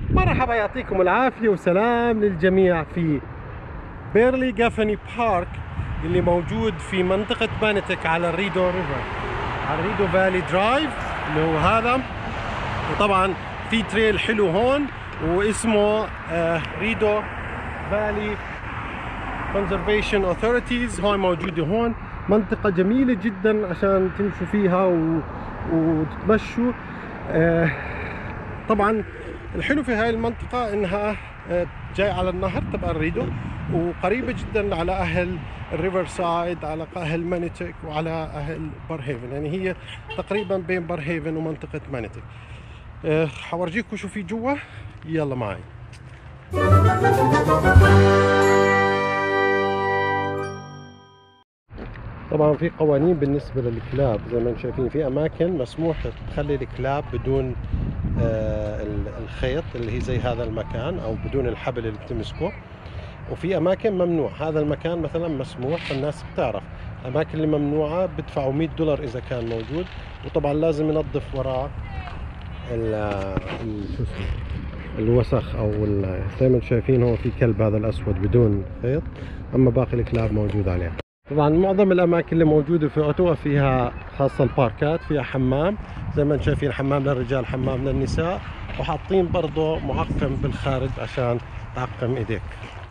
مرحبا، يعطيكم العافية وسلام للجميع في بيرلي جافني بارك اللي موجود في منطقة مانيتك على الريدو ريفر، على الريدو فالي درايف اللي هو هذا. وطبعا في تريل حلو هون واسمه ريدو فالي كونزرفيشن اوثوريتيز، هون موجودة هون. منطقة جميلة جدا عشان تمشوا فيها وتتمشوا. طبعا الحلو في هاي المنطقة انها جاي على النهر تبع الريدو، وقريبة جدا على اهل الريفر سايد، على اهل مانيتك وعلى اهل بارهيفن، يعني هي تقريبا بين بارهيفن ومنطقة مانيتك. حورجيكم شو في جوا، يلا معي. طبعا في قوانين بالنسبة للكلاب، زي ما انتم شايفين في اماكن مسموح تخلي الكلاب بدون الخيط اللي هي زي هذا المكان او بدون الحبل اللي بتمسكه، وفي اماكن ممنوع. هذا المكان مثلا مسموح، فالناس بتعرف. الاماكن اللي ممنوعة بدفعوا $100 اذا كان موجود، وطبعا لازم ينظف وراء الوسخ او زي ما انتم شايفين هو في كلب هذا الاسود بدون خيط، اما باقي الكلاب موجود عليه. طبعا معظم الاماكن اللي موجوده في اوتوا فيها خاصه الباركات فيها حمام، زي ما انتم شايفين حمام للرجال حمام للنساء، وحاطين برضه معقم بالخارج عشان تعقم ايديك.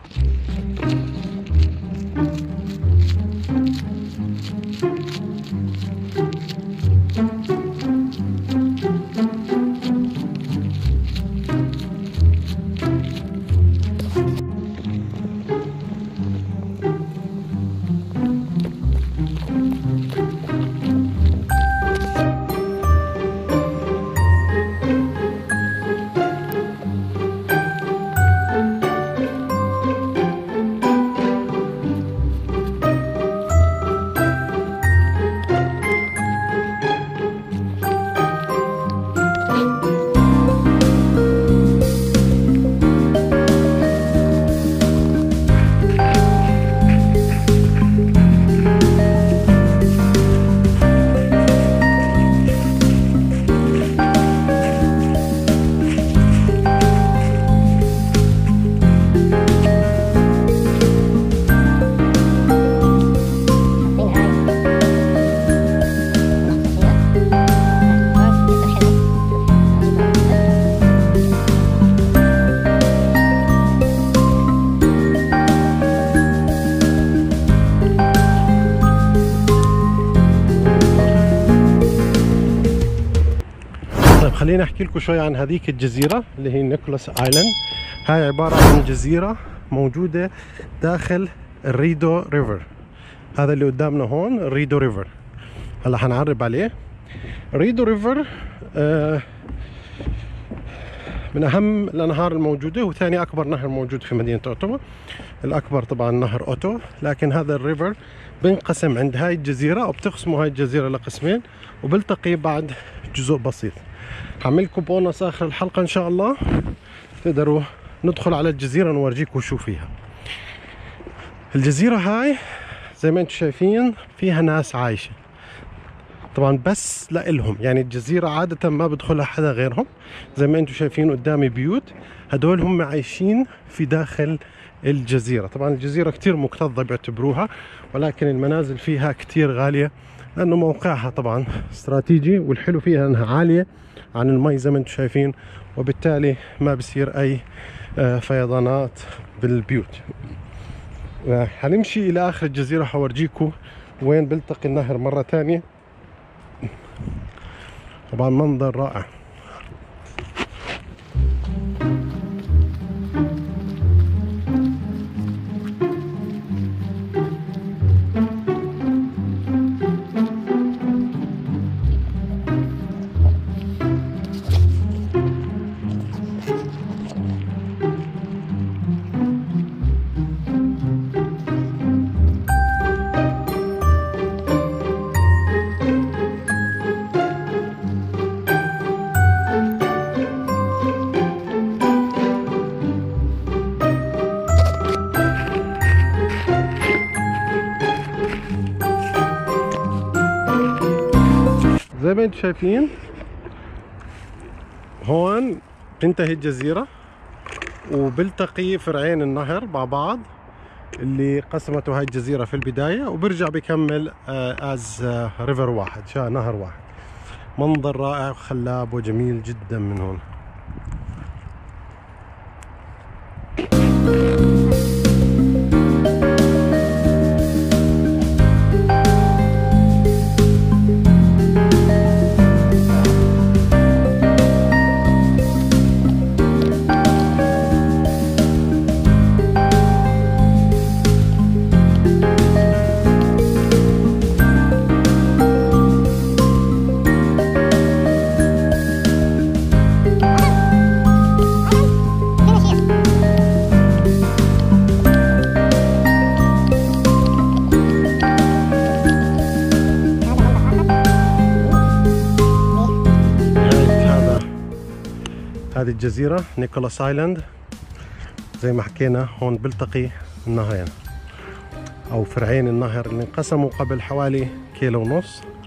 خليني احكي لكم شوي عن هذيك الجزيره اللي هي نيكولاس ايلاند. هاي عباره عن جزيره موجوده داخل الريدو ريفر. هذا اللي قدامنا هون الريدو ريفر، هلا حنعرب عليه. ريدو ريفر من اهم الانهار الموجوده، وثاني اكبر نهر موجود في مدينه اوتوا. الاكبر طبعا نهر اوتوا، لكن هذا الريفر بينقسم عند هاي الجزيره، او بتقسموا هاي الجزيره لقسمين، وبلتقي بعد جزء بسيط. هعملكم بونص اخر الحلقه ان شاء الله، تقدروا ندخل على الجزيره نورجيكم شو فيها. الجزيره هاي زي ما انتم شايفين فيها ناس عايشه، طبعا بس لإلهم، يعني الجزيره عاده ما بدخلها حدا غيرهم. زي ما انتم شايفين قدامي بيوت، هدول هم عايشين في داخل الجزيره. طبعا الجزيره كتير مكتظه بيعتبروها، ولكن المنازل فيها كتير غاليه لانه موقعها طبعا استراتيجي، والحلو فيها انها عاليه عن المي زي ما انتم شايفين، وبالتالي ما بصير اي فيضانات بالبيوت. حنمشي الى اخر الجزيره، حورجيكم وين بلتقي النهر مره ثانيه. طبعا منظر رائع. زي ما انتم شايفين هون تنتهي الجزيرة، وبلتقي فرعين النهر مع بعض اللي قسمته هاي الجزيرة في البداية، وبرجع بكمل از ريفر واحد، نهر واحد. منظر رائع وخلاب وجميل جدا من هون. هذه الجزيرة نيكولاس ايلاند، زي ما حكينا هون بلتقي النهرين او فرعين النهر اللي انقسموا قبل حوالي 1.5 كيلو